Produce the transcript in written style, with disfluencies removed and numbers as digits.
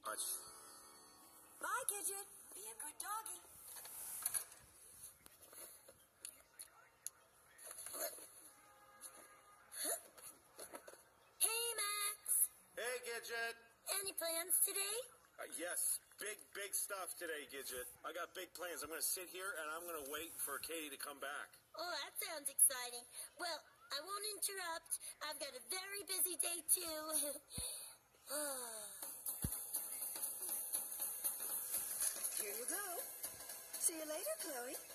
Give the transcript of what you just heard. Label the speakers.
Speaker 1: much.
Speaker 2: Bye, Gidget. Be a good doggy. Hey, Max.
Speaker 1: Hey, Gidget.
Speaker 2: Any plans today?
Speaker 1: Yes, big stuff today, Gidget. I got big plans. I'm going to sit here and I'm going to wait for Katie to come back.
Speaker 2: Oh, that sounds exciting. Well, I won't interrupt. I've got a very busy day, too.
Speaker 3: Here you go. See you later, Chloe.